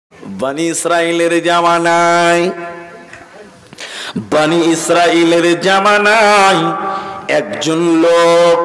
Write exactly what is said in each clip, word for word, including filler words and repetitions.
বনি ইসরাইলের জামানায় বনি ইসরাইলের জামানায় একজন লোক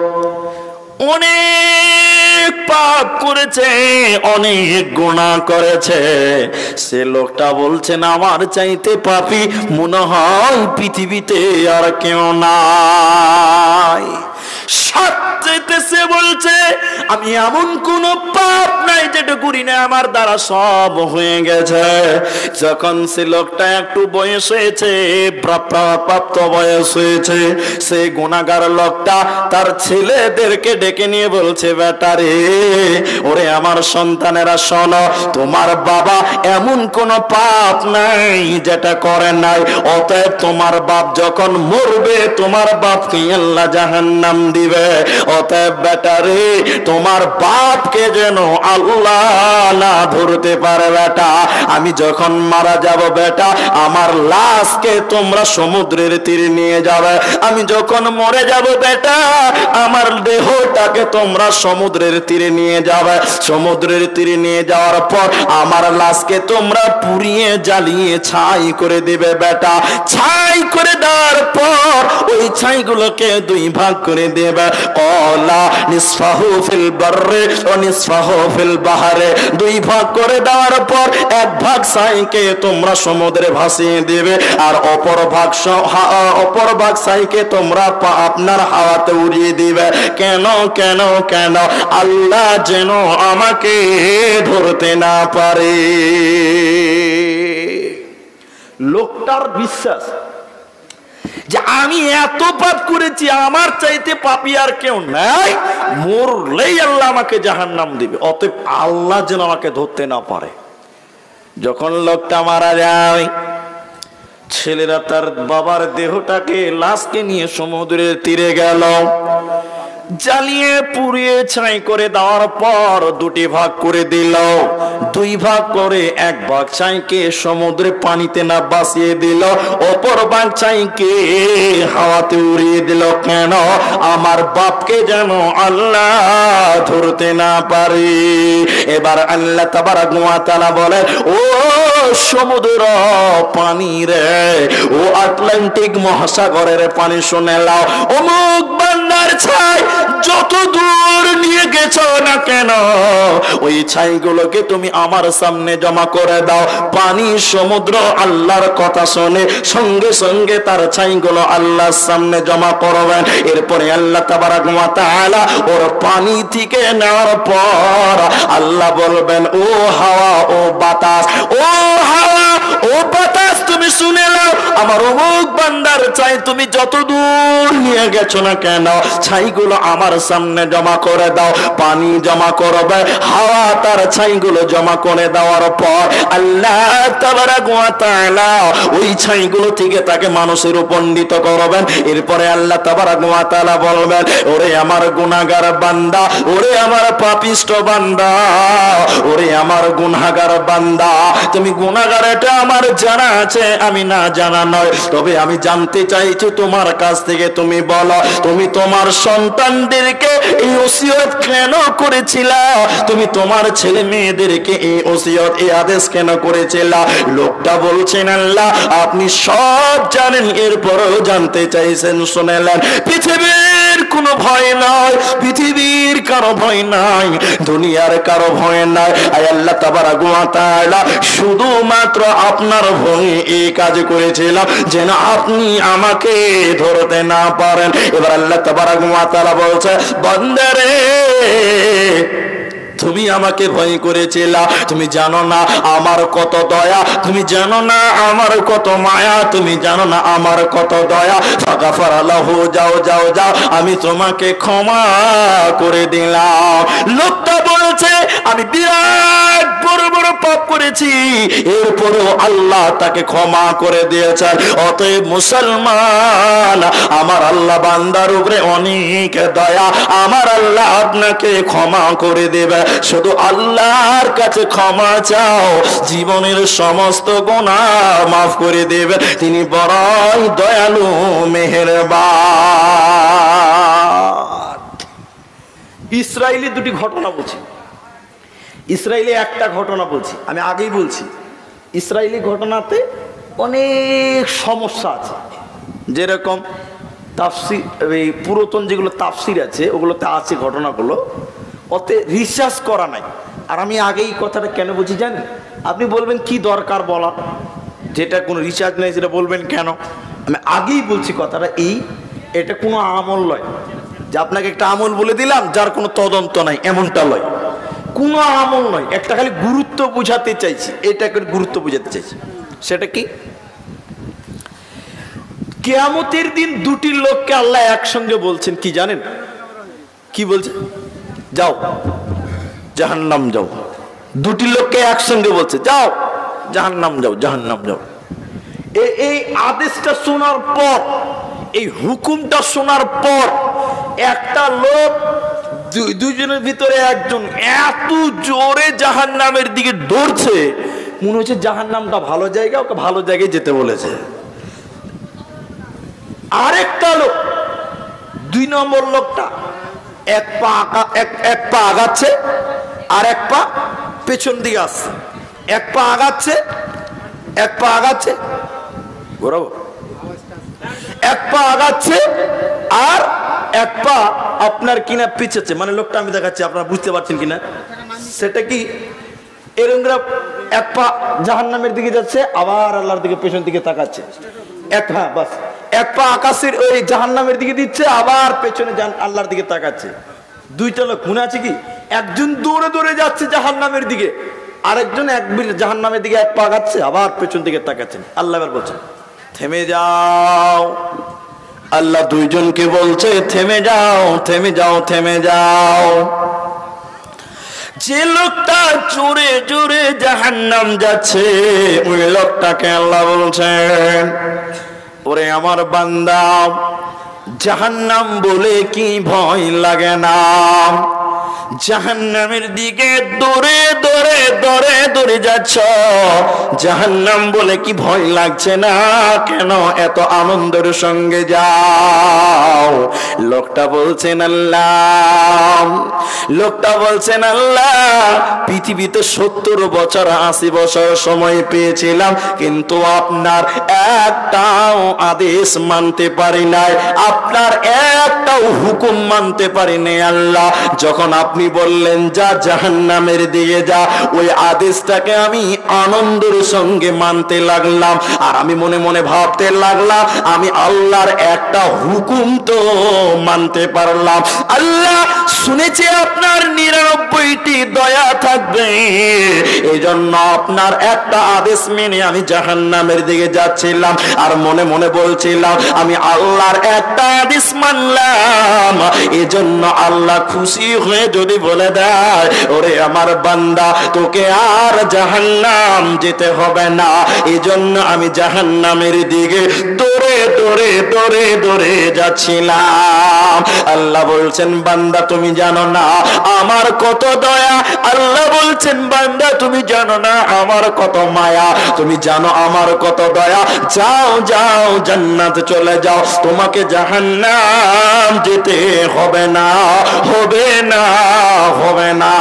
অনেক পাপ করেছে, অনেক গুনাহ করেছে। সে লোকটা বলছেন আমার চাইতে পাপী মনে হয় পৃথিবীতে আর কেউ নাই। সত্যিতে সে বলছে আমি এমন কোন পাপ নাই যেটা করি না, আমার দ্বারা সব হয়ে গেছে। যখন সে লোকটা একটু বয়স হয়েছে, প্রাপ্ত বয়স হয়েছে, সে গুনাহগার লোকটা তার ছেলেদেরকে ডেকে নিয়ে বলছে বেটারে, ওরে আমার সন্তানেরা শোনো, তোমার বাবা এমন কোন পাপ নাই যেটা করে নাই, অতএব তোমার বাপ যখন মরবে তোমার বাপকে আল্লাহ জাহান্নাম দিবে। অতএব বেটারে তোমার বাপকে যেন আল্লাহ না ধরতে পারে বেটা। আমি যখন মারা যাব বেটা, আমার লাশকে তোমরা সমুদ্রের তীরে নিয়ে যাবে। আমি যখন মরে যাব বেটা, আমার দেহটাকে তোমরা সমুদ্রের তীরে নিয়ে যাবে। সমুদ্রের তীরে নিয়ে যাওয়ার পর আমার লাশকে তোমরা পুড়িয়ে জ্বালিয়ে ছাই করে দিবে বেটা। ছাই করে দেওয়ার পর ওই ছাইগুলোকে দুই ভাগ করে দেবে। কলা নিসফাহু ফিল বাররে ওয়া নিসফাহু ফিল বাহরে। দুই ভাগ করে দেওয়ার পর এক ভাগ ছাইকে তোমরা সমুদ্রে ভাসিয়ে দেবে, আর অপর ভাগ অপর ভাগ ছাইকে তোমরা আপনার হাওয়াতে উড়িয়ে দিবে। কেন কেন কেন? আল্লাহ যেন আমাকে ধরতে না পারে। লোকটার বিশ্বাস যে আমি এত পাপ করেছি, আমার চাইতে পাপী আর কেউ নাই, মরলেই আল্লাহ আমাকে জাহান্নাম দিবে, অতএব আল্লাহ যেন আমাকে ধরতে না পারে। যখন লোকটা মারা যায়, ছেলেরা তার বাবার দেহটাকে লাশকে নিয়ে সমুদ্রের তীরে গেল। জ্বালিয়ে পুড়িয়ে ছাই করে দেওয়ার পর দুটি ভাগ করে দিল। দুই ভাগ করে এক ভাগ ছাইকে সমুদ্রে পানিতে না ভাসিয়ে দিল, অপর ভাগ ছাইকে হাওয়াতে উড়িয়ে দিল। কেন? আমার বাপকে যেন আল্লাহ ধরতে না পারে। এবার আল্লাহ তাবারক ওয়া তাআলা বলে, ও সমুদ্র পানি রে, ও আটলান্টিক মহাসাগরের পানি শুনে নাও, অমুক বান্দার ছাই যত দূর নিয়ে গেছো না কেন, ওই ছাইগুলোকে তুমি আমার সামনে জমা করে দাও। পানি সমুদ্র আল্লাহর কথা শুনে সঙ্গে সঙ্গে তার ছাইগুলো আল্লাহর সামনে জমা করবেন। এরপরে আল্লাহ তাবারক ওয়া তাআলা ওর পানি থেকে নেওয়ার পর আল্লাহ বলবেন, ও হাওয়া, ও বাতাস, ও হাওয়া, ও বাতাস, তুমি শুনে নাও, আমার অমুক বান্দার ছাই তুমি যত দূর নিয়ে গেছো না কেন, ছাইগুলো আমার সামনে জমা করে দাও। পানি জমা করবে, হাওয়া তার ছাইগুলো জমা করে দেওয়ার পর আল্লাহ তাবারক ওয়া তাআলা ওই ছাইগুলো থেকে তাকে মানুষের উপনীত করবেন। এরপরে আল্লাহ তাবারক ওয়া তাআলা বলবেন, ওরে আমার গুনাহগার বান্দা, ওরে আমার পাপিষ্ঠ বান্দা, ওরে আমার গুনাহগার বান্দা, তুমি গুনাহগার এটা আমার জানা আছে, আমি না জানা নয়, তবে আমি জানতে চাইছি তোমার কাছ থেকে, তুমি বলো তুমি তোমার সন্তানদেরকে এই ওসিয়ত কেন করেছিলা? তুমি তোমার ছেলে মেয়েদেরকে এই ওসিয়ত, এই আদেশ কেন করেছিলা? লোকটা বলছেন, আল্লাহ আপনি সব জানেন, এরপরও জানতে চাইছেন। শুনেলেন, পৃথিবীর কোনো ভয় নাই, পৃথিবীর কারো ভয় নাই, দুনিয়ার কারো ভয় নাই। আয় আল্লাহ তাবারক ওয়া তাআলা শুধুমাত্র আপনার ভয়ে এই কাজ করেছিলাম যেন আপনি আমাকে ধরতে না পারেন। এবার আল্লাহ তাবারক ওয়া তাআলা বলছে, বান্দারে তুমি আমাকে ভয় করেছিলা, তুমি জানো না আমার কত দয়া, তুমি জানো না আমার কত মায়া, তুমি জানো না আমার কত দয়া। ফাগাফার লাহু, যাও যাও যাও, আমি তোমাকে ক্ষমা করে দিলাম। লোকটা বলছে আমি বিরাট বড় বড় পাপ করেছি, এরপরও আল্লাহ তাকে ক্ষমা করে দিয়েছেন। অতএব মুসলমান, আমার আল্লাহ বান্দার উপরে অনেক দয়া, আমার আল্লাহ আপনাকে ক্ষমা করে দেবে। শুধু আল্লাহর কাছে ক্ষমা চাও, জীবনের সমস্ত গুনাহ মাফ করে দেবে, তিনি বড়ই দয়ালু মেহেরবান। ইসরায়েলি দুটি ঘটনা বলছি। ইসরায়েলে একটা ঘটনা বলছি, আমি আগেই বলছি, ইসরায়েলি ঘটনাতে অনেক সমস্যা আছে। যেরকম তাফসির, এই পুরাতন যেগুলো তাফসির আছে ওগুলোতে আছে ঘটনাগুলো, ওতে রিসার্চ করা নাই। আর আমি আগেই কথাটা কেন বলছি জানেন? আপনি বলবেন কি দরকার বলা, যেটা কোনো রিসার্চ নেই সেটা বলবেন কেন? আমি আগেই বলছি কথাটা এই, এটা কোনো আমল নয় যে আপনাকে একটা আমল বলে দিলাম যার কোনো তদন্ত নাই, এমনটা নয়, কোনো আমল নয়। একটা খালি গুরুত্ব বোঝাতে চাইছি, এটাকে গুরুত্ব বোঝাতে চাইছি। সেটা কি? কিয়ামতের দিন দুটি লোককে আল্লাহ একসঙ্গে বলছেন কি জানেন? কি বলছেন? যাও জাহান্নাম যাও। দুটি লোককে একসঙ্গে বলছে যাও জাহান্নাম যাও, জাহান্নাম যাও। এই আদেশটা শোনার পর, এই হুকুমটা শোনার পর একটা লোক, দুইজনের ভিতরে একজন এত জোরে জাহান্নামের দিকে দৌড়ছে, মনে হচ্ছে জাহান্নামটা ভালো জায়গা, ওকে ভালো জায়গায় যেতে বলেছে। আরেকটা লোক, দুই নম্বর লোকটা এক পা এক পা আগাচ্ছে আর এক পা পেছন দিকে আসছে। এক পা আগাচ্ছে, এক পা আগাচ্ছে, বরাবর এক পা আগাচ্ছে আর এক পা আপনার কিনা পিছাচ্ছে। মানে লোকটা আমি দেখাচ্ছি, আপনারা বুঝতে পারছেন কিনা সেটা কি? এরকম এক পা জাহান্নামের দিকে যাচ্ছে, আবার আল্লাহর দিকে পেছন দিকে তাকাচ্ছে। এক হ্যাঁ বাস এক পা আকাশের ওই জাহান্নামের দিকে দিচ্ছে, আবার পেছনে আল্লাহর দিকে তাকাচ্ছে। দুইটা লোক মনে আছে কি? একজন দৌড়ে দৌড়ে যাচ্ছে জাহান্নামের দিকে, আরেকজন এক জাহান্নামের দিকে এক পা আগাচ্ছে, আবার পেছন দিকে তাকাচ্ছেন। আল্লাহ এবার বলছেন থেমে যাও। আল্লাহ দুইজনকে বলছে থেমে যাও, থেমে যাও, থেমে যাও। যে লোকটা জোরে জোরে জাহান্নাম যাচ্ছে, ওই লোকটাকে আল্লাহ বলছেন ওরে আমার বান্দা, জাহান্নাম বলে কি ভয় লাগে না? জাহান্নামের দিকে দৌড়ে দৌড়ে দৌড়ে দৌড়ে যাচ্ছ, জাহান্নাম বলে কি ভয় লাগছে না? কেন এত আনন্দের সঙ্গে যাও? লোকটা বলছেন আল্লাহ, লোকটা বলছেন আল্লাহ, পৃথিবীতে সত্তর বছর আশি বছর সময় পেয়েছিলাম, কিন্তু আপনার একটাও আদেশ মানতে পারি নাই, আপনার একটাও হুকুম মানতে পারি নাই আল্লাহ। যখন আপনি বললেন যা জাহান্নামের দিকে যা, ওই আদেশটাকে আমি আনন্দের সঙ্গে মানতে লাগলাম। আর আমি মনে মনে ভাবতে লাগলাম আমি আল্লাহর একটা হুকুম তো মানতে পারলাম। আল্লাহ শুনেছে আপনার নিরানব্বইটি দয়া থাকবে, এই জন্য আপনার একটা আদেশ মেনে আমি জাহান্নামের দিকে যাচ্ছিলাম, আর মনে মনে বলছিলাম আমি আল্লাহর একটা আদেশ মানলাম। এই জন্য আল্লাহ খুশি হয়ে যদি বলে দেয় ওরে আমার বান্দা তোকে আর জাহান্নাম যেতে হবে না, এই জন্য আমি জাহান্নামের দিকে দৌড়ে দৌড়ে দৌড়ে দৌড়ে যাচ্ছিলাম। আল্লাহ বলছেন বান্দা তুমি জানো না আমার কত দয়া, আল্লাহ বলছেন বান্দা তুমি জানো না আমার কত মায়া, তুমি জানো আমার কত দয়া, যাও যাও জান্নাত চলে যাও, তোমাকে জাহান্নাম যেতে হবে না, হবে না, হবে না।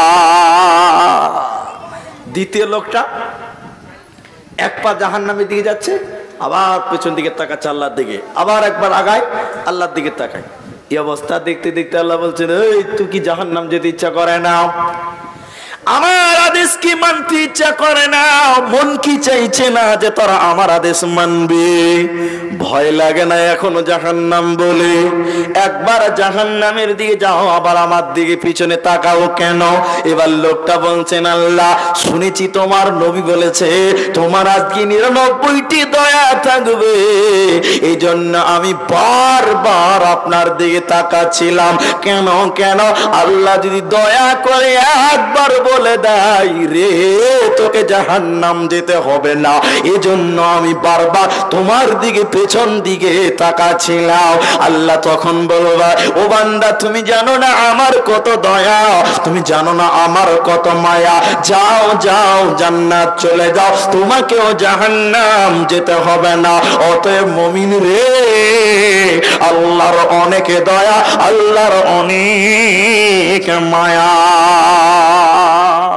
দ্বিতীয় লোকটা এক পা জাহান্নামের দিকে যাচ্ছে, আবার পেছন দিকে তাকাচ্ছে আল্লাহর দিকে, আবার একবার আগায় আল্লাহর দিকে তাকায়। এই অবস্থা দেখতে দেখতে আল্লাহ বলছেন এই তুই কি জাহান্নাম যেতে ইচ্ছা করে না? আমার আদেশ কি মানতে ইচ্ছা করে না? মন কি চাইছে না যে তোরা আমার আদেশ মানবি? ভয় লাগে না এখনো জাহান্নাম বলে? একবার জাহান্নামের দিকে যাও, আবার আমার দিকে পিছনে তাকাও কেন? এবার লোকটা বলছেন আল্লাহ শুনেছি তোমার নবী বলেছে তোমার আজকে নিরানব্বইটি দয়া থাকবে, এই জন্য আমি বারবার আপনার দিকে তাকাচ্ছিলাম। কেন কেন? আল্লাহ যদি দয়া করে একবার বলে দেয় রে তোকে জাহান্নাম যেতে হবে না, এজন্য আমি বারবার তোমার দিকে পেছন দিকে তাকাচ্ছিলাম। আল্লাহ তখন বলবা ও বান্দা তুমি জানো না আমার কত দয়া, তুমি জানো না আমার কত মায়া, যাও যাও জান্নাত চলে যাও, তোমাকেও জাহান্নাম যেতে হবে না। অতএব মুমিন রে আল্লাহর অনেক দয়া, আল্লাহর অনেক মায়া।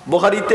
বুখারীতে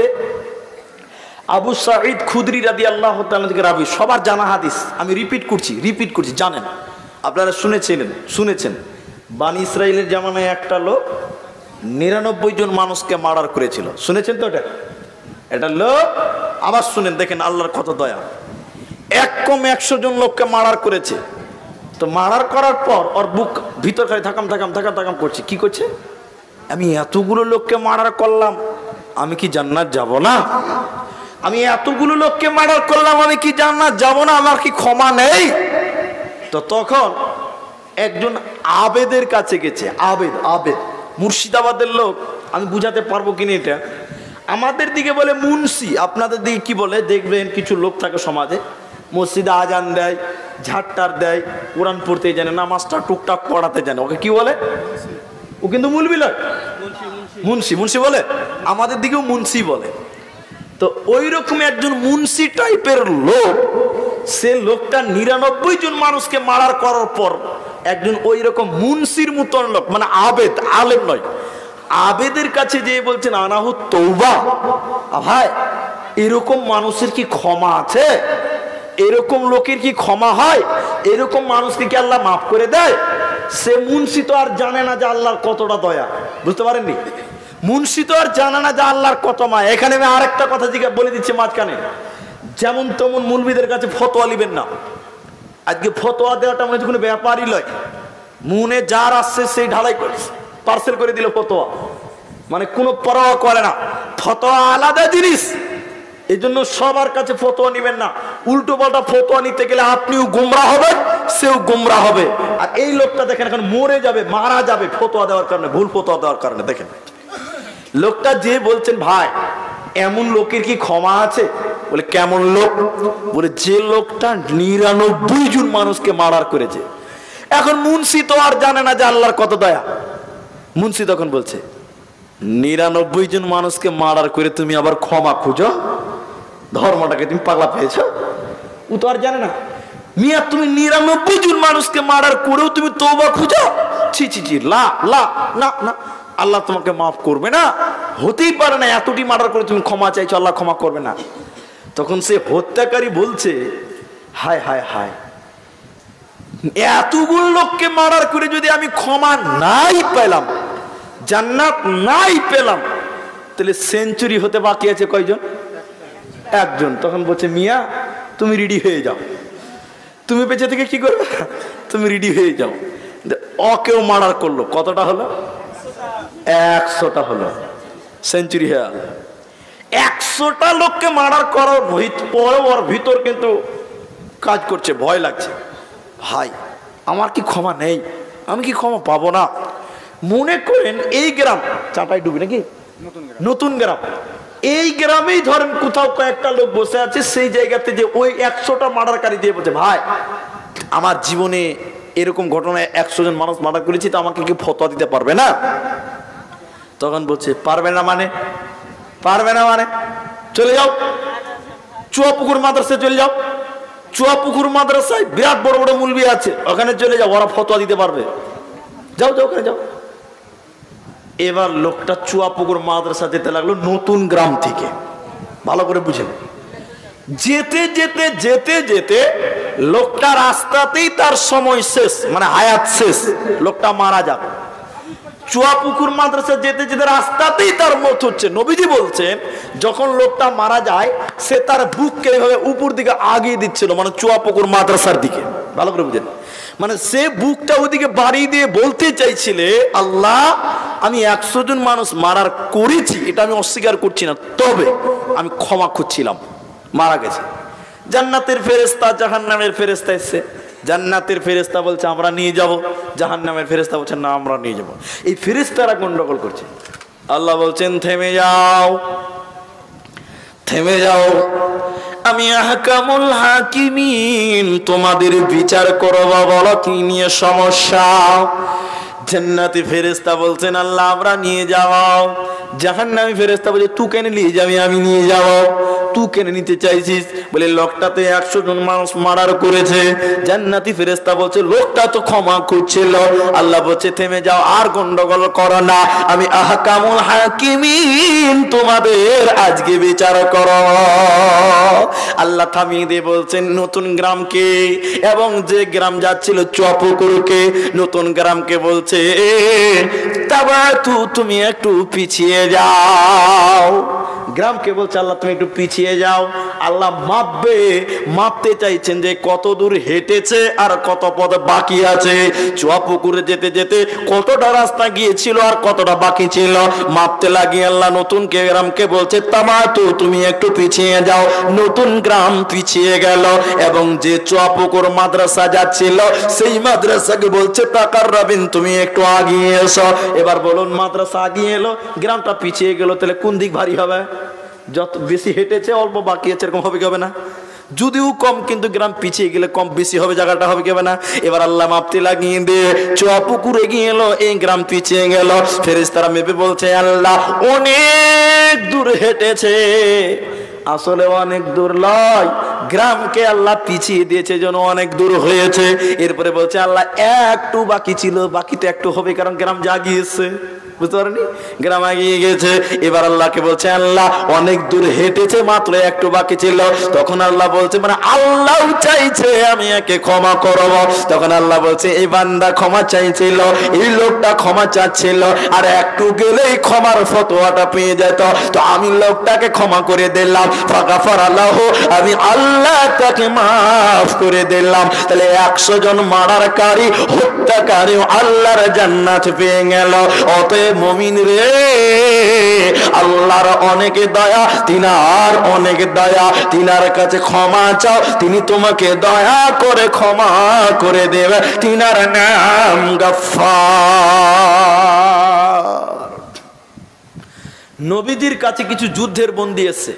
আবু সাঈদ খুদরি রাদিয়াল্লাহু তাআলা থেকে রাবি, সবার জানা হাদিস, আমি রিপিট করছি রিপিট করছি জানেন আপনারা, শুনেছিলেন শুনেছেন বানি ইসরাইলের জামানায় একটা লোক নিরানব্বই জন মানুষকে মার্ডার করেছিল, শুনেছেন তো? এটা এটা লোক, আবার শুনেন, দেখেন আল্লাহর কত দয়া। এক কম একশো জন লোককে মার্ডার করেছে। তো মার্ডার করার পর ওর বুক ভিতর খালি থাকাম থাকাম থাকাম থাকাম করছে। কি করছে? আমি এতগুলো লোককে মার্ডার করলাম, আমি কি জান্নাত যাব না? আমি এতগুলো লোককে মার্ডার করলাম, আমি কি জান্নাত যাব না? আমার কি ক্ষমা নেই? তো তখন একজন আবেদের কাছে গেছে। আবেদ আবেদ মুর্শিদাবাদের লোক, আমি বুঝাতে পারবো কিনা এটা। আমাদের দিকে বলে মুন্সি, আপনাদের দিকে কি বলে? দেখবেন কিছু লোক থাকে সমাজে, মসজিদে আজান দেয়, ঝাড়টার দেয়, কোরআন পড়তে জানে, নামাজটা টুকটাক পড়াতে জানে, ওকে কি বলে? ও কিন্তু মুলবি নয়, মুন্সি মুন্সি বলে। আমাদের দিকেও মুন্সি বলে। তো ওই রকম একজন মুন্সি টাইপের লোক, সে লোকটা নিরানব্বই জন মানুষকে মারার করার পর একজন ওই রকম মুন্সির মতন লোক, মানে আবেদ, আলেম নয়, আবেদের কাছে যেয়ে বলছেন আনাহু তৌবা, ভাই এরকম মানুষের কি ক্ষমা আছে? এরকম লোকের কি ক্ষমা হয়? এরকম মানুষকে কি আল্লাহ মাফ করে দেয়? সে মুন্সি তো আর জানে না যে আল্লাহর কতটা দয়া, বুঝতে পারেননি? মুন্সি তো আর জানে না যে আল্লাহর কত মায়া। এখানে আমি আরেকটা কথা জিজ্ঞাসা বলে দিচ্ছি মাঝখানে, যেমন তেমন মুলবিদের কাছে ফতোয়া নিবেন না। আজকে ফতোয়া দেওয়াটা মনে হচ্ছে কোনো ব্যাপারই নয়, মনে যার আসছে সেই ঢালাই করে পার্সেল করে দিল ফতোয়া, মানে কোনো পরোয়া করে না। ফতোয়া আলাদা জিনিস, এই জন্য সবার কাছে ফতোয়া নিবেন না। উল্টো পাল্টা ফতোয়া নিতে গেলে আপনিও গুমরা হবেন, সেও গুমরা হবে। আর এই লোকটা দেখেন এখন মরে যাবে, মারা যাবে ফতোয়া দেওয়ার কারণে, ভুল ফতোয়া দেওয়ার কারণে। দেখেন লোকটা যে বলছেন ভাই এমন লোকের কি ক্ষমা আছে? বলে কেমন লোক? বলে যে লোকটা নিরানব্বই জন মানুষকে মার্ডার করেছে। এখন মুন্সি তো আর জানে না যে আল্লাহর কত দয়া। মুন্সি তখন বলছে নিরানব্বই জন মানুষকে মার্ডার করে তুমি আবার ক্ষমা খুঁজো? ধর্মটাকে তুমি পাগলা পেয়েছ? ও তো আর জানে না। মিয়া তুমি নিরানব্বই জন মানুষকে মার্ডার করেও তুমি তওবা খুঁজো? ছি ছি ছি, লা লা না না, আল্লাহ তোমাকে মাফ করবে না, হতেই পারে না। এতটি মার্ডার করে তুমি ক্ষমা চাইছো, আল্লাহ ক্ষমা করবে না। তখন সে হত্যাকারী বলছে হায় হায় হায়, এতগুলো লোককে মার্ডার করে যদি আমি ক্ষমা নাই পেলাম, জান্নাত নাই পেলাম, তাহলে সেঞ্চুরি হতে বাকি আছে কয়জন? একজন। তখন বলছে মিয়া তুমি রেডি হয়ে যাও, তুমি বেঁচে থেকে কি করবে? তুমি রেডি হয়ে যাও। ওকেও মার্ডার করলো, কতটা হলো? একশোটা হলো, সেঞ্চুরি হয়ে গেল। একশোটা লোককে মার্ডার করার পরে ওর ভিতর কিন্তু কাজ করছে, ভয় লাগছে, ভাই আমার কি ক্ষমা নেই? আমি কি ক্ষমা পাবো না? মনে করেন এই গ্রাম চাটাই ডুবি নাকি নতুন গ্রাম, এই গ্রামেই ধরেন কোথাও কয়েকটা লোক বসে আছে, সেই জায়গাতে যে ওই একশোটা মার্ডারকারী দিয়ে বলছে ভাই আমার জীবনে এরকম ঘটনায় একশো জন মানুষ মার্ডার করেছি, তো আমাকে কি ফতোয়া দিতে পারবে না? তখন বলছে পারবে না মানে? পারবে না মানে চলে যাও চুয়াপুকুর মাদ্রাসায়, চলে যাও চুয়াপুকুর মাদ্রাসায় বিরাট বড় বড় মুলবি আছে, ওখানে চলে যাও, ওরা ফতোয়া দিতে পারবে। যাও যাও ওখানে যাও। এবার লোকটা চুয়াপুকুর মাদ্রাসা যেতে লাগলো নতুন গ্রাম থেকে, ভালো করে বুঝেন। যেতে যেতে যেতে যেতে লোকটা রাস্তাতেই তার সময় শেষ, মানে হায়াত শেষ, লোকটা মারা যাবে। চুয়াপুকুর মাদ্রাসা যেতে যেতে রাস্তাতেই তার মত হচ্ছে। নবীজি বলছেন যখন লোকটা মারা যায় সে তার বুককে এইভাবে উপর দিকে আগিয়ে দিচ্ছিল, মানে চুয়াপুকুর মাদ্রাসার দিকে, ভালো করে বুঝেন। মানে সে বুকটা ওদিকে বাড়িয়ে দিয়ে বলতে চাইছিলে আল্লাহ আমি একশো জন মানুষ মারার করেছি, এটা আমি অস্বীকার করছি না, তবে আমি ক্ষমা খুঁজছিলাম, মারা গেছে। জান্নাতের ফেরেশতা জাহান্নামের ফেরেশতা এসেছে, জান্নাতের ফেরেশতা বলছে আমরা নিয়ে যাব, জাহান্নামের ফেরেশতা বলছে না আমরা নিয়ে যাব। এই ফেরেশতারা গন্ডগোল করছে। আল্লাহ বলছেন থেমে যাও, থেমে যাও, আমি আহকামুল হাকিমিন, তোমাদের বিচার করব, বলো কি নিয়ে সমস্যা? জান্নাতি ফেরেশতা বলছেন আল্লাহ আমরা নিয়ে যাও। জাহান্নামী ফেরেশতা বলছে তুই কেন নিয়ে যাবি? আমি নিয়ে যাব। তুই কেন নিতে চাইছিস? বলে লোকটাতে একশো জন মানুষ মার্ডার করেছে। জান্নাতি ফেরেশতা বলছে লোকটা তো ক্ষমা করছিল। আল্লাহ বলছে থেমে যাও, আর গন্ডগোল করো না, আমি আহকামুল হাকিমিন, তোমাদের আজকে বিচার করো। আল্লাহ থামিয়ে দিয়ে বলছেন নতুন গ্রামকে এবং যে গ্রাম যাচ্ছিল চুয়াপুকুরকে, নতুন গ্রামকে বলছে তাবাতু তুমি একটু পিছিয়ে যাও। গ্রামকে বলছে আল্লাহ তুমি একটু পিছিয়ে যাও। আল্লাহ মাপবে, মাপতে চাইছেন যে কত দূর হেঁটেছে আর কত পথ বাকি আছে। চুয়াপুকুরে যেতে যেতে কতটা রাস্তা গিয়েছিল আর কতটা বাকি ছিল মাপতে লাগিয়ে আল্লাহ নতুন গ্রামকে বলছে তামাতু তুমি একটু পিছিয়ে যাও। নতুন গ্রাম পিছিয়ে গেল এবং যে চুয়াপুকুর মাদ্রাসা যাচ্ছিল সেই মাদ্রাসাকে বলছে তাকাররাবিন তুমি একটু আগিয়ে এসো। এবার বলুন মাদ্রাসা আগিয়ে এলো, গ্রামটা পিছিয়ে গেল, তাহলে কোন দিক ভারী হবে? যত বেশি হেঁটেছে অল্প বাকি আছে এরকম হবে কি হবে না? যদিও কম কিন্তু গ্রাম পিছিয়ে গেলে কম বেশি হবে, জায়গাটা হবে কি হবে না? এবার আল্লাহ মাপতে লাগিয়ে দিয়ে চুয়াপুকুর এগিয়ে এলো, এই গ্রাম পিছিয়ে গেল। ফেরেশতারা মেপে বলছে আল্লাহ অনেক দূর হেঁটেছে। আসলে অনেক দূর নয়, গ্রামকে আল্লাহ পিছিয়ে দিয়েছে যেন অনেক দূর হয়েছে। এরপরে বলছে আল্লাহ একটু বাকি ছিল, বাকি তো একটু হবে কারণ গ্রাম জাগিয়েছে, বুঝতে পারেনি? গ্রাম এগিয়ে গেছে। এবার আল্লাহকে বলছে আল্লাহ অনেক দূর হেঁটেছে, মাত্র একটু বাকি ছিল। তখন আল্লাহ বলছে মানে আল্লাহ চাইছে আমি একে ক্ষমা করব। তখন আল্লাহ বলছে এই বান্দা ক্ষমা চাইছিল, এই লোকটা ক্ষমা চাচ্ছিল, আর একটু গেলেই ক্ষমার ফতোয়াটা পেয়ে যেত, তো আমি লোকটাকে ক্ষমা করে দিলাম। ফাগাফার আল্লাহ, আমি আল্লাহ তাকে মাফ করে দিলাম। তাহলে একশো জন মারারকারী হত্যাকারী আল্লাহর জান্নাত পেয়ে গেল। অতএব মুমিন রে, আল্লাহর অনেক দয়া, তিনার অনেক দয়া, তিনার কাছে ক্ষমা চাও, তিনি তোমাকে দয়া করে ক্ষমা করে দেবে। তিনার নাম গফফার। নবীজির কাছে কিছু যুদ্ধের বন্দী এসেছে।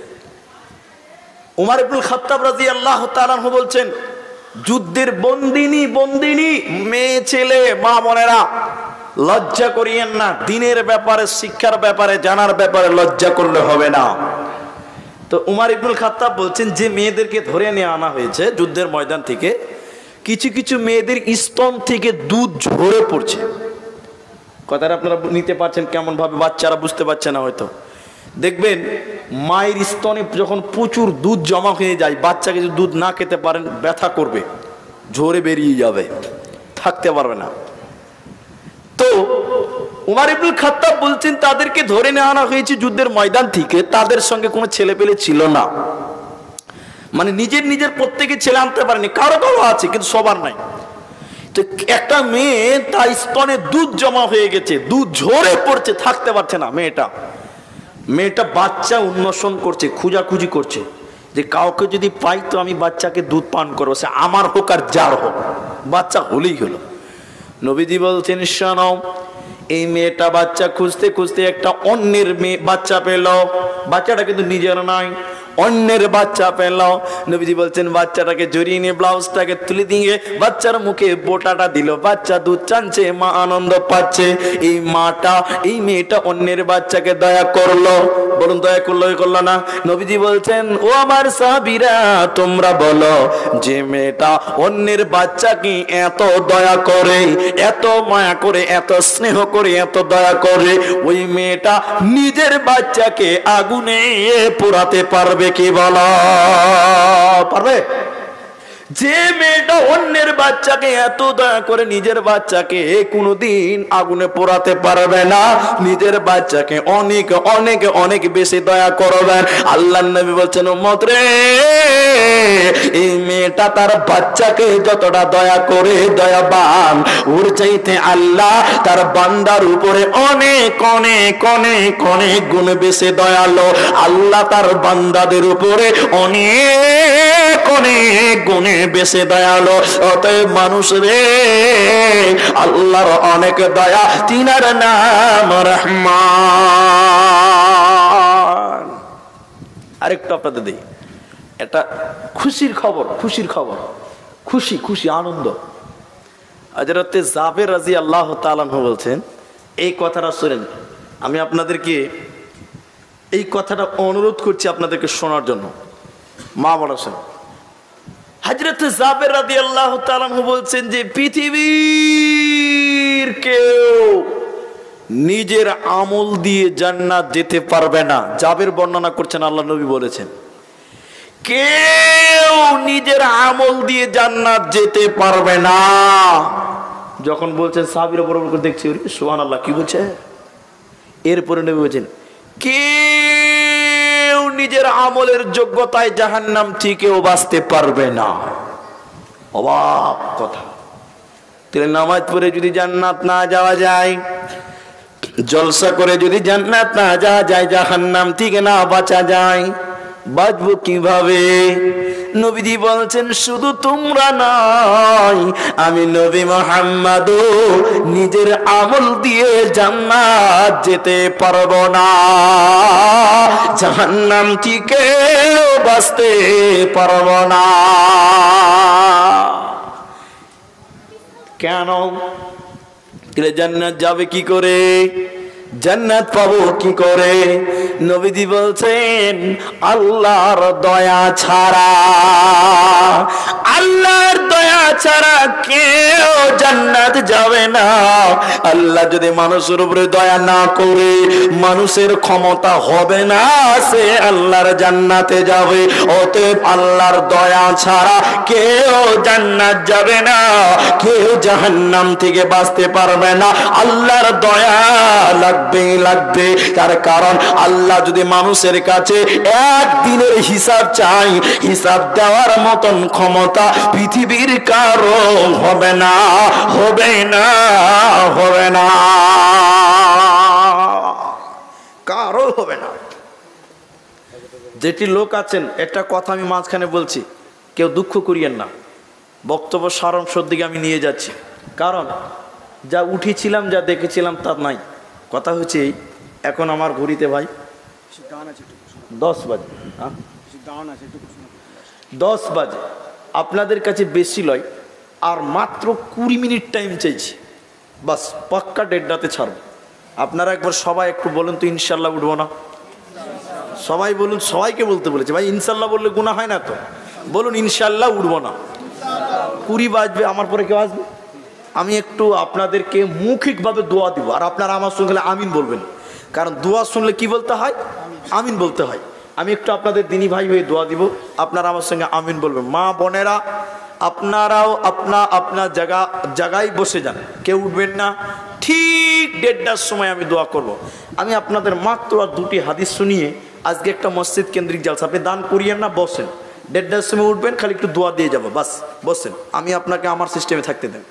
উমর ইবনুল খাত্তাব রাদিয়াল্লাহু তাআলা আনহু বলছেন যুদ্ধের বন্দিনী বন্দিনী মেয়ে ছেলে মা বোনেরা লজ্জা করিয়েন না, দিনের ব্যাপারে শিক্ষার ব্যাপারে জানার ব্যাপারে লজ্জা করলে হবে না। তো উমর ইবনুল খাত্তাব বলছেন যে মেয়েদেরকে ধরে নিয়ে আনা হয়েছে যুদ্ধের ময়দান থেকে, কিছু কিছু মেয়েদের স্তন থেকে দুধ ঝরে পড়ছে। কথাটা আপনারা নিতে পারছেন কেমন ভাবে? বাচ্চারা বুঝতে পারছে না হয়তো। দেখবেন মায়ের স্তনে যখন প্রচুর দুধ জমা হয়ে যায়, বাচ্চাকে যদি দুধ না খেতে পারেন ব্যথা করবে, ঝরে বেরিয়ে যাবে, থাকতে পারবে না। তো উমর ইবনুল খাত্তাব বলছেন তাদেরকে ধরে নিয়ে আনা হয়েছে যুদ্ধের ময়দান থেকে, তাদের সঙ্গে কোনো ছেলে পেলে ছিল না, মানে নিজের নিজের প্রত্যেকে ছেলে আনতে পারেনি, কারো কারো আছে কিন্তু সবার নাই। তো একটা মেয়ে তার স্তনে দুধ জমা হয়ে গেছে, দুধ ঝরে পড়ছে, থাকতে পারছে না মেয়েটা। মেয়েটা বাচ্চা উন্মোচন করছে, খুঁজাখুঁজি করছে যে কাউকে যদি পাই তো আমি বাচ্চাকে দুধ পান করবো, সে আমার হোক আর যার হোক, বাচ্চা হলেই হলো। নবীজি বলছেন শোনো, এই মেয়েটা বাচ্চা খুঁজতে খুঁজতে একটা অন্যের মেয়ে বাচ্চা পেল, বাচ্চাটা কিন্তু নিজের নয়, অন্যের বাচ্চা পেল। নবীজি বলছেন বাচ্চাটাকে জড়িয়ে নিয়ে ব্লাউজটাকে তুলে দিয়ে বাচ্চার মুখে বোটাটা দিল, বাচ্চা দুধ টানছে, মা আনন্দ পাচ্ছে। এই মাটা এই মেয়েটা অন্যের বাচ্চাকে দয়া করলো, বলুন দয়া করলো করলো না? নবীজি বলছেন ও আমার সাহাবীরা তোমরা বলো যে মেয়েটা অন্যের বাচ্চাকে এত দয়া করে, এত মায়া করে, এত স্নেহ করে, এত দয়া করে, ওই মেয়েটা নিজের বাচ্চাকে আগুনে পোড়াতে পারবে কি বলো? পারবে? যে মেয়েটা অন্যের বাচ্চাকে এত দয়া করে নিজের বাচ্চাকে কোনোদিন আগুনে পোড়াতে পারবে না, নিজের বাচ্চাকে অনেক অনেক অনেক বেশি দয়া করবেন। আল্লাহর নবী বলছেন উম্মত রে, এই মেয়েটা তার বাচ্চাকে যতটা দয়া করে দয়াবান, ওর চাইতে আল্লাহ তার বান্দার উপরে অনেক অনেক অনেক অনেক গুণ বেশি দয়ালু। আল্লাহ তার বান্দাদের উপরে অনেক অনেক গুণে বেশি দয়ালু। অতএব মানুষ রে, আল্লাহর অনেক দয়া, তিনার নাম রহমান। আরেকটু আপনাদের দিই, এটা খুশির খবর, খুশির খবর, খুশি খুশি আনন্দ। হযরতে জাবের রাদিয়াল্লাহু তাআলা আনহু বলছেন এই কথাটা শুনেন, আমি আপনাদেরকে এই কথাটা অনুরোধ করছি আপনাদেরকে শোনার জন্য। মা বলেছেন, হযরত জাবের রাদিয়াল্লাহু তাআলা আনহু বলছেন যে পৃথিবীর কেউ নিজের আমল দিয়ে জান্নাত যেতে পারবে না। জাবের বর্ণনা করছেন, আল্লাহ নবী বলেছেন কেউ নিজের আমল দিয়ে জান্নাত যেতে পারবে না। যখন বলছেন সাহাবীরা বরাবর করে দেখছি, সুবহানাল্লাহ, কি বলছে? এরপরে নবী বলছেন কেউ নিজের আমলের যোগ্যতায় জাহান্নাম থেকেও বাঁচতে পারবে না। অবাক কথা। তাহলে নামাজ পড়ে যদি জান্নাত না যাওয়া যায়, জলসা করে যদি জান্নাত না যাওয়া যায়, জাহান্নাম থেকে না বাঁচা যায়, বাঁচবো কিভাবে? নবীজি বলছেন শুধু তোমরা নয়, আমি নবী মুহাম্মদও নিজের আমল দিয়ে জান্নাত যেতে পারবো না, জাহান্নাম থেকে বাঁচতে পারবো না। কেন? জান্নাত যাবে কি করে, জান্নাত পাবো কি করে? নবীজি বলছেন আল্লাহর দয়া ছাড়া, আল্লাহর দয়া ছাড়া কেউ জান্নাত যাবে না। আল্লাহ যদি মানুষের উপরে দয়া না করে, মানুষের ক্ষমতা হবে না সে আল্লাহর জান্নাতে যাবে। অতএব আল্লাহর দয়া ছাড়া কেউ জান্নাত যাবে না, কেউ জাহান্নাম থেকে বাঁচতে পারবে না। আল্লাহর দয়া লাগবে লাগবে। তার কারণ আল্লাহ যদি মানুষের কাছে একদিনের হিসাব চাই, হিসাব দেওয়ার মতন ক্ষমতা পৃথিবীর কারো হবে না, হবে না, হবে না, কারো হবে না। যেটি লোক আছেন, একটা কথা আমি মাঝখানে বলছি, কেউ দুঃখ করিয়েন না, বক্তব্য সারাংশের দিকে আমি নিয়ে যাচ্ছি। কারণ যা উঠেছিলাম, যা দেখেছিলাম তা নাই। কথা হচ্ছে এখন আমার ঘড়িতে ভাই দশ বাজে, দশ বাজে আপনাদের কাছে বেশি লয়, আর মাত্র কুড়ি মিনিট টাইম চাইছি, বাস পাক্কা দেড়টাতে ছাড়বো। আপনারা একবার সবাই একটু বলুন তো ইনশাল্লাহ উঠবো না? সবাই বলুন, সবাইকে বলতে বলেছে ভাই, ইনশাল্লাহ বললে গুনাহ হয় না তো? বলুন ইনশাল্লাহ উঠবো না। কুড়ি বাজবে, আমার পরে কেউ আসবে? আমি একটু আপনাদেরকে মৌখিকভাবে দোয়া দিব, আর আপনারা আমার সঙ্গে আমিন বলবেন, কারণ দোয়া শুনলে কি বলতে হয়? আমিন বলতে হয়। আমি একটু আপনাদের দিনী ভাই হয়ে দোয়া দিব, আপনারা আমার সঙ্গে আমিন বলবেন। মা বোনেরা আপনারাও আপনা আপনার জায়গা জায়গায় বসে যান, কেউ উঠবেন না। ঠিক দেড়টার সময় আমি দোয়া করব। আমি আপনাদের মাত্র আর দুটি হাদিস শুনিয়ে আজকে একটা মসজিদ কেন্দ্রিক জালসা, আপনি দান করিয়েন না, বসেন। দেড়টার সময় উঠবেন, খালি একটু দোয়া দিয়ে যাবো, বাস বসেন। আমি আপনাকে আমার সিস্টেমে থাকতে দেন।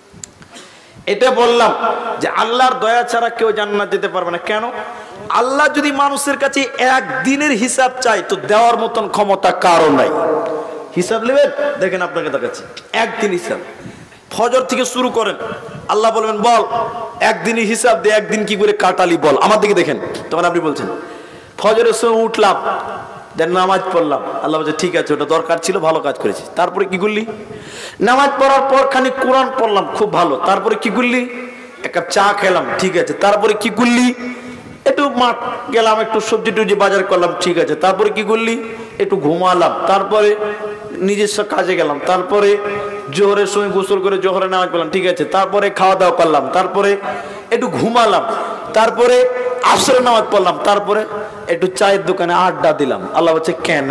এটা বললাম যে আল্লাহর দয়া ছাড়া কেউ জান্নাত যেতে পারবে না। কেন? আল্লাহ যদি মানুষের কাছে একদিনের হিসাব চাই, তো দেওয়ার মতন ক্ষমতা কারো নাই। হিসাব নেবেন, দেখেন আপনাকে দেখাচ্ছি একদিন হিসাব। ফজর থেকে শুরু করেন, আল্লাহ বলবেন বল একদিনই হিসাব দে, একদিন কি করে কাটালি বল। আমার দিকে দেখেন, তখন আপনি বলছেন ফজরের সময় উঠলাম, দেন নামাজ পড়লাম, আল্লাহ বলছে ঠিক আছে, ওটা দরকার ছিল, ভালো কাজ করেছি। তারপরে কি করলি? নামাজ পড়ার পর খানিক কোরআন পড়লাম, খুব ভালো। তারপরে কি করলি? এক কাপ চা খেলাম, ঠিক আছে। তারপরে কি করলি? একটু মাঠ গেলাম, একটু সবজি টুজি বাজার করলাম, ঠিক আছে। তারপরে কি করলি? একটু ঘুমালাম। তারপরে নিজস্ব কাজে গেলাম। তারপরে জোহরের সময় গোসল করে জোহরে নামাজ পড়লাম, ঠিক আছে। তারপরে খাওয়া দাওয়া করলাম, তারপরে একটু ঘুমালাম, তারপরে আসরের নামাজ পড়লাম, তারপরে একটু চায়ের দোকানে আড্ডা দিলাম। আল্লাহ বলছে কেন?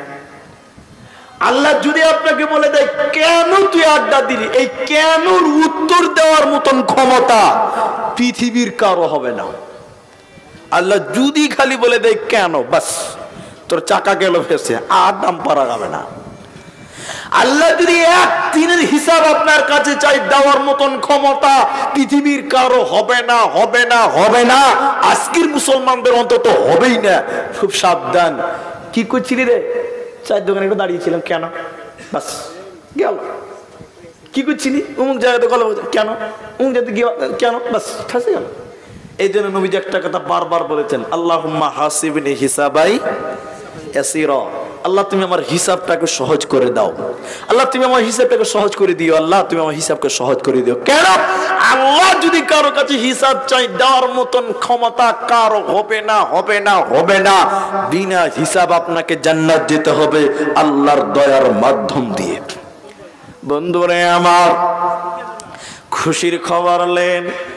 আল্লাহ যদি আপনাকে বলে দেয় কেন তুই আড্ডা দিলি, এই কেনর উত্তর দেওয়ার মতন ক্ষমতা পৃথিবীর কারো হবে না। আল্লাহ যদি খালি বলে দেয় কেন, বাস তোর চাকা গেল ফেসে, আর দাম পারা যাবে না। আল্লাহ যদি একদিনের হিসাব আপনার কাছে চাই, দেওয়ার মতন ক্ষমতা পৃথিবীর কারো হবে না, হবে না, হবে না। আজকের মুসলমানদের অন্তত হবেই না। খুব সাবধান। কি করছিলি রে? চায়ের দোকানে একটু দাঁড়িয়েছিলাম, কেন? বাস গেল। কি করছিলি? অমুক জায়গাতে গেল, কেন? অমুক জায়গাতে গিয়ে কেন? বাস ফাঁসে গেল। এই জন্য নবীজি একটা কথা বারবার বলেছেন, আল্লাহুম্মা হাসিবনি হিসাবাই ইয়াসিরা, আল্লাহ তুমি আমার হিসাবটাকে সহজ করে দাও, আল্লাহ তুমি আমার হিসাবটাকে সহজ করে দিও, আল্লাহ তুমি আমার হিসাবকে সহজ করে দিও। কেন? আল্লাহ যদি কারো কাছে হিসাব চাই, দেওয়ার মতন ক্ষমতা কারো হবে না, হবে না, হবে না। বিনা হিসাব আপনাকে জান্নাত যেতে হবে আল্লাহর দয়ার মাধ্যম দিয়ে। বন্ধুরে আমার, খুশির খবর লেন।